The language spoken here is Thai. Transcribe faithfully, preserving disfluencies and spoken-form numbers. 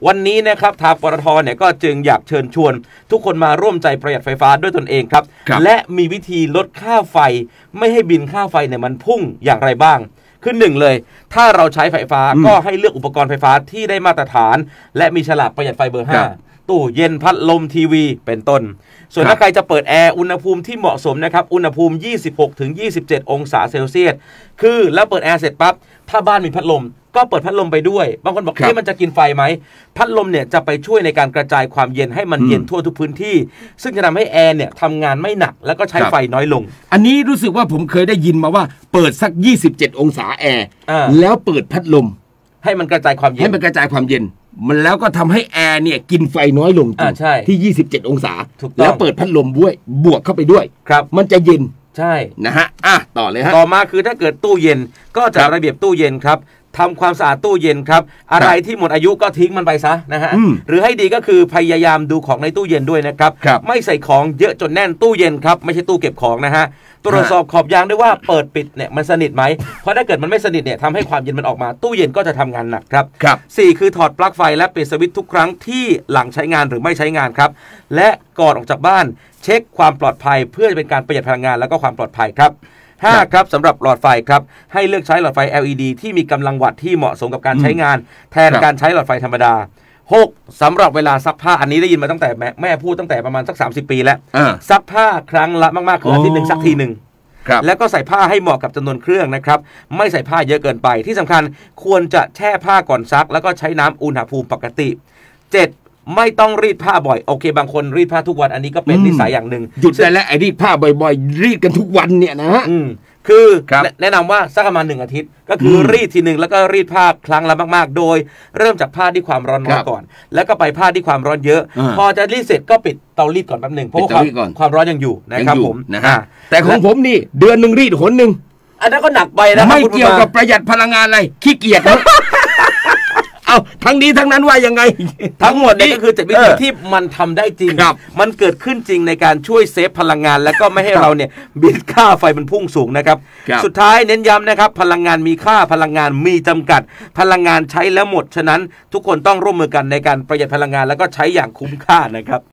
วันนี้นะครับทางปตทเนี่ยก็จึงอยากเชิญชวนทุกคนมาร่วมใจประหยัดไฟฟ้าด้วยตนเองครับและมีวิธีลดค่าไฟไม่ให้บินค่าไฟเนี่ยมันพุ่งอย่างไรบ้างคือหนึ่งเลยถ้าเราใช้ไฟฟ้าก็ให้เลือกอุปกรณ์ไฟฟ้าที่ได้มาตรฐานและมีฉลากประหยัดไฟเบอร์ห้าตู้เย็นพัดลมทีวีเป็นต้นส่วนถ้าใครจะเปิดแอร์อุณหภูมิที่เหมาะสมนะครับอุณหภูมิ ยี่สิบหกถึงยี่สิบเจ็ด องศาเซลเซียสคือแล้วเปิดแอร์เสร็จปั๊บถ้าบ้านมีพัดลมก็เปิดพัดลมไปด้วยบางคนบอกเอ๊ะมันจะกินไฟไหมพัดลมเนี่ยจะไปช่วยในการกระจายความเย็นให้มันเย็นทั่วทุกพื้นที่ซึ่งจะทำให้แอร์เนี่ยทำงานไม่หนักแล้วก็ใช้ไฟน้อยลงอันนี้รู้สึกว่าผมเคยได้ยินมาว่าเปิดสักยี่สิบเจ็ดองศาแอร์แล้วเปิดพัดลมให้มันกระจายความเย็นให้มันกระจายความเย็นมันแล้วก็ทำให้แอร์เนี่ยกินไฟน้อยลงที่ยี่สิบเจ็ดองศาแล้วเปิดพัดลมด้วยบวกเข้าไปด้วยครับมันจะเย็นใช่นะฮะอ่ะต่อเลยฮะต่อมาคือถ้าเกิดตู้เย็นก็จัดระเบียบตู้เย็นครับทำความสะอาดตู้เย็นครับอะไรที่หมดอายุก็ทิ้งมันไปซะนะฮะหรือให้ดีก็คือพยายามดูของในตู้เย็นด้วยนะครับไม่ใส่ของเยอะจนแน่นตู้เย็นครับไม่ใช่ตู้เก็บของนะฮะตรวจสอบขอบยางด้วยว่าเปิดปิดเนี่ยมันสนิทไหมเพราะถ้าเกิดมันไม่สนิทเนี่ยทำให้ความเย็นมันออกมาตู้เย็นก็จะทำงานหนักครับสี่คือถอดปลั๊กไฟและปิดสวิตช์ทุกครั้งที่หลังใช้งานหรือไม่ใช้งานครับและก่อนออกจากบ้านเช็คความปลอดภัยเพื่อจะเป็นการประหยัดพลังงานแล้วก็ความปลอดภัยครับห้าครับสำหรับหลอดไฟครับให้เลือกใช้หลอดไฟ แอล อี ดี ที่มีกำลังวัตต์ที่เหมาะสมกับการใช้งานแทนการใช้หลอดไฟธรรมดาหกสำหรับเวลาซักผ้าอันนี้ได้ยินมาตั้งแต่แม่แม่พูดตั้งแต่ประมาณสักสามสิบปีแล้วซักผ้าครั้งละมากๆคืออาทิตย์หนึ่งซักทีหนึ่งแล้วก็ใส่ผ้าให้เหมาะกับจำนวนเครื่องนะครับไม่ใส่ผ้าเยอะเกินไปที่สำคัญควรจะแช่ผ้าก่อนซักแล้วก็ใช้น้ำอุณหภูมิปกติเจ็ดไม่ต้องรีดผ้าบ่อยโอเคบางคนรีดผ้าทุกวันอันนี้ก็เป็นนิสัยอย่างหนึ่งหยุดได้แล้วไอ้รีดผ้าบ่อยๆรีดกันทุกวันเนี่ยนะฮะคือแนะนำว่าสักประมาณหนึ่งอาทิตย์ก็คือรีดทีหนึ่งแล้วก็รีดผ้าครั้งละมากๆโดยเริ่มจากผ้าที่ความร้อนน้อยก่อนแล้วก็ไปผ้าที่ความร้อนเยอะพอจะรีดเสร็จก็ปิดเตารีดก่อนแป๊บหนึ่งเพราะว่าความร้อนยังอยู่นะครับผมนะฮะแต่ของผมนี่เดือนหนึ่งรีดหนหนึ่งอันนั้นก็หนักไปนะไม่เกี่ยวกับประหยัดพลังงานอะไรขี้เกียจนะเอาทั้งนี้ทั้งนั้นว่ายังไงทั้งหมดนี้ก็คือเจ็ดวิธีที่มันทำได้จริงมันเกิดขึ้นจริงในการช่วยเซฟพลังงานและก็ไม่ให้เราเนี่ยบินค่าไฟมันพุ่งสูงนะครับสุดท้ายเน้นย้ำนะครับพลังงานมีค่าพลังงานมีจำกัดพลังงานใช้แล้วหมดฉะนั้นทุกคนต้องร่วมมือกันในการประหยัดพลังงานแล้วก็ใช้อย่างคุ้มค่านะครับ